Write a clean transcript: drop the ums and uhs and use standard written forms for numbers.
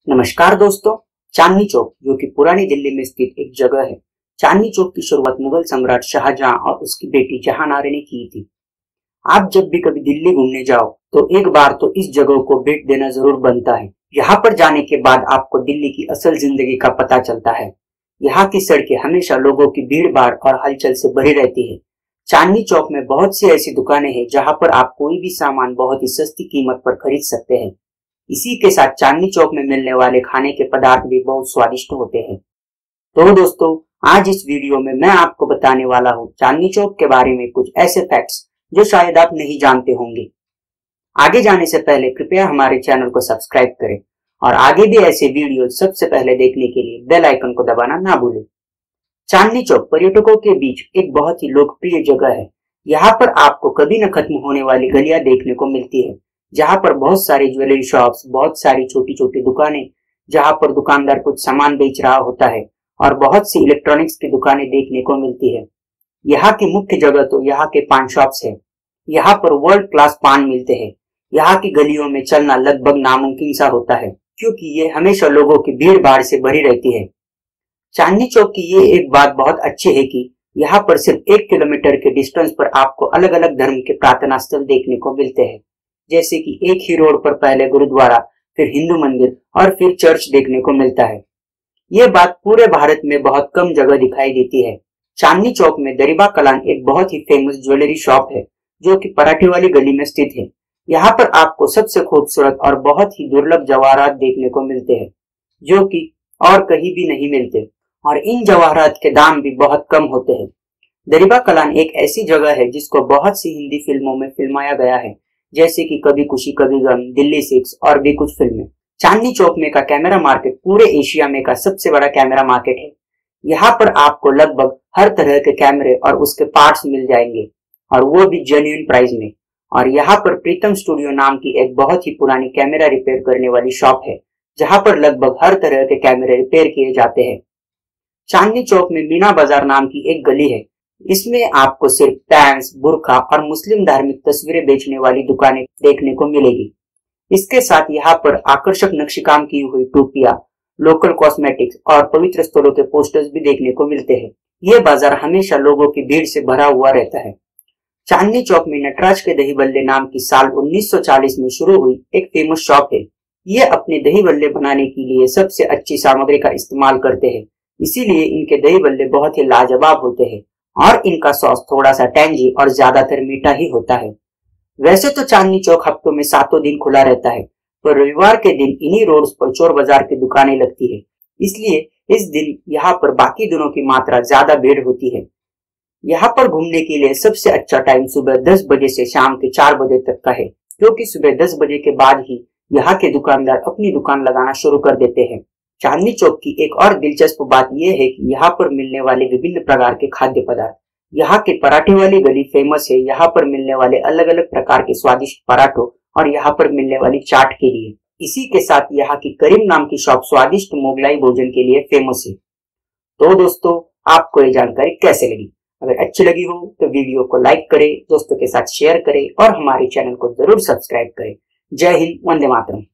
नमस्कार दोस्तों। चांदनी चौक जो कि पुरानी दिल्ली में स्थित एक जगह है। चांदनी चौक की शुरुआत मुगल सम्राट शाहजहां और उसकी बेटी जहानारा ने की थी। आप जब भी कभी दिल्ली घूमने जाओ तो एक बार तो इस जगह को भेंट देना जरूर बनता है। यहाँ पर जाने के बाद आपको दिल्ली की असल जिंदगी का पता चलता है। यहाँ की सड़कें हमेशा लोगों की भीड़ भाड़ और हलचल से भरी रहती है। चांदनी चौक में बहुत सी ऐसी दुकानें हैं जहाँ पर आप कोई भी सामान बहुत ही सस्ती कीमत पर खरीद सकते हैं। इसी के साथ चांदनी चौक में मिलने वाले खाने के पदार्थ भी बहुत स्वादिष्ट होते हैं। तो दोस्तों, आज इस वीडियो में मैं आपको बताने वाला हूँ चांदनी चौक के बारे में कुछ ऐसे फैक्ट्स जो शायद आप नहीं जानते होंगे। आगे जाने से पहले कृपया हमारे चैनल को सब्सक्राइब करें और आगे भी ऐसे वीडियो सबसे पहले देखने के लिए बेल आइकन को दबाना ना भूलें। चांदनी चौक पर्यटकों के बीच एक बहुत ही लोकप्रिय जगह है। यहाँ पर आपको कभी न खत्म होने वाली गलियां देखने को मिलती है, जहाँ पर बहुत सारी ज्वेलरी शॉप्स, बहुत सारी छोटी छोटी दुकानें जहाँ पर दुकानदार कुछ सामान बेच रहा होता है और बहुत सी इलेक्ट्रॉनिक्स की दुकानें देखने को मिलती है। यहाँ की मुख्य जगह तो यहाँ के पान शॉप्स है। यहाँ पर वर्ल्ड क्लास पान मिलते हैं। यहाँ की गलियों में चलना लगभग नामुमकिन सा होता है, क्योंकि ये हमेशा लोगों की भीड़ भाड़ से भरी रहती है। चांदनी चौक की ये एक बात बहुत अच्छी है कि यहाँ पर सिर्फ 1 किलोमीटर के डिस्टेंस पर आपको अलग अलग धर्म के प्रार्थना स्थल देखने को मिलते हैं, जैसे कि एक ही रोड पर पहले गुरुद्वारा, फिर हिंदू मंदिर और फिर चर्च देखने को मिलता है। ये बात पूरे भारत में बहुत कम जगह दिखाई देती है। चांदनी चौक में दरिबा कलान एक बहुत ही फेमस ज्वेलरी शॉप है, जो कि पराठे वाली गली में स्थित है। यहाँ पर आपको सबसे खूबसूरत और बहुत ही दुर्लभ जवाहरात देखने को मिलते हैं, जो कि और कहीं भी नहीं मिलते, और इन जवाहरात के दाम भी बहुत कम होते हैं। दरिबा कलान एक ऐसी जगह है जिसको बहुत सी हिंदी फिल्मों में फिल्माया गया है, जैसे कि कभी खुशी कभी गम, दिल्ली 6 और भी कुछ फिल्में। चांदनी चौक में का कैमरा मार्केट पूरे एशिया में का सबसे बड़ा कैमरा मार्केट है। यहाँ पर आपको लगभग हर तरह के कैमरे और उसके पार्ट्स मिल जाएंगे, और वो भी जेन्युइन प्राइस में। और यहाँ पर प्रीतम स्टूडियो नाम की एक बहुत ही पुरानी कैमरा रिपेयर करने वाली शॉप है, जहाँ पर लगभग हर तरह के कैमरे रिपेयर किए जाते हैं। चांदनी चौक में मीना बाजार नाम की एक गली है। इसमें आपको सिर्फ पैंट्स, बुर्खा और मुस्लिम धार्मिक तस्वीरें बेचने वाली दुकानें देखने को मिलेगी। इसके साथ यहाँ पर आकर्षक नक्शीकाम की हुई टोपियां, लोकल कॉस्मेटिक्स और पवित्र स्थलों के पोस्टर्स भी देखने को मिलते हैं। ये बाजार हमेशा लोगों की भीड़ से भरा हुआ रहता है। चांदनी चौक में नटराज के दही बल्ले नाम की साल 1940 में शुरू हुई एक फेमस शॉप है। ये अपने दही बल्ले बनाने के लिए सबसे अच्छी सामग्री का इस्तेमाल करते हैं, इसीलिए इनके दही बल्ले बहुत ही लाजवाब होते हैं और इनका सॉस थोड़ा सा टैंजी और ज्यादातर मीठा ही होता है। वैसे तो चांदनी चौक हफ्तों में 7 दिन खुला रहता है, पर रविवार के दिन इन्हीं रोड्स पर चोर बाजार की दुकानें लगती है, इसलिए इस दिन यहाँ पर बाकी दिनों की मात्रा ज्यादा भीड़ होती है। यहाँ पर घूमने के लिए सबसे अच्छा टाइम सुबह 10 बजे से शाम के 4 बजे तक का है, क्योंकि सुबह 10 बजे के बाद ही यहाँ के दुकानदार अपनी दुकान लगाना शुरू कर देते हैं। चांदनी चौक की एक और दिलचस्प बात यह है कि यहाँ पर मिलने वाले विभिन्न प्रकार के खाद्य पदार्थ। यहाँ के पराठे वाली गली फेमस है यहाँ पर मिलने वाले अलग अलग प्रकार के स्वादिष्ट पराठों और यहाँ पर मिलने वाली चाट के लिए। इसी के साथ यहाँ की करीम नाम की शॉप स्वादिष्ट मोगलाई भोजन के लिए फेमस है। तो दोस्तों, आपको ये जानकारी कैसे लगी? अगर अच्छी लगी हो तो वीडियो को लाइक करें, दोस्तों के साथ शेयर करें और हमारे चैनल को जरूर सब्सक्राइब करें। जय हिंद, वंदे मातरम।